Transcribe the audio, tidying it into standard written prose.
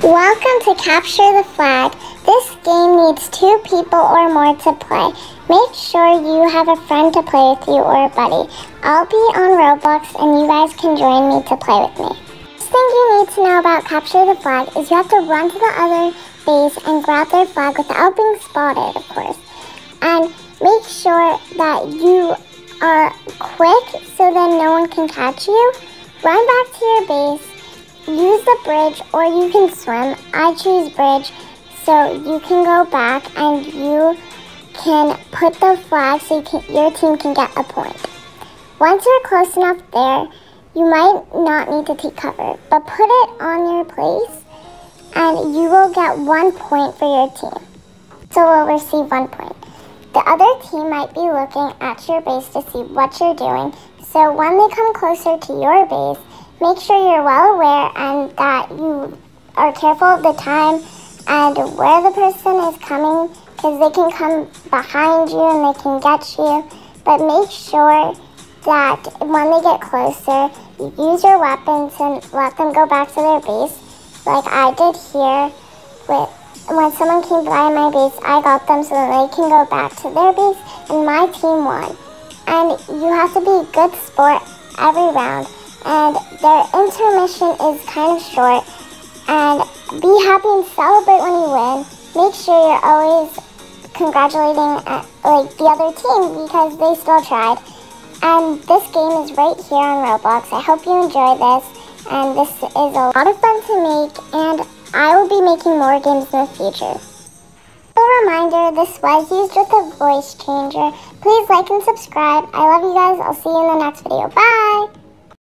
Welcome to Capture the Flag. This game needs 2 people or more to play. Make sure you have a friend to play with you or a buddy. I'll be on Roblox and you guys can join me to play with me. First thing you need to know about Capture the Flag is you have to run to the other base and grab their flag without being spotted, of course. And make sure that you are quick so then no one can catch you. Run back to your base. Use the bridge or you can swim. I choose bridge so you can go back and you can put the flag so your team can get a point. Once you're close enough there, you might not need to take cover, but put it on your place and you will get 1 point for your team. So we'll receive 1 point. The other team might be looking at your base to see what you're doing. So when they come closer to your base, make sure you're well aware and that you are careful of the time and where the person is coming, because they can come behind you and they can get you. But make sure that when they get closer, you use your weapons and let them go back to their base. Like I did here. When someone came by my base, I got them so that they can go back to their base and my team won. And you have to be a good sport every round. And their intermission is kind of short. And be happy and celebrate when you win. Make sure you're always congratulating the other team because they still tried. And this game is right here on Roblox. I hope you enjoy this. And this is a lot of fun to make. And I will be making more games in the future. A reminder, this was used with a voice changer. Please like and subscribe. I love you guys. I'll see you in the next video. Bye!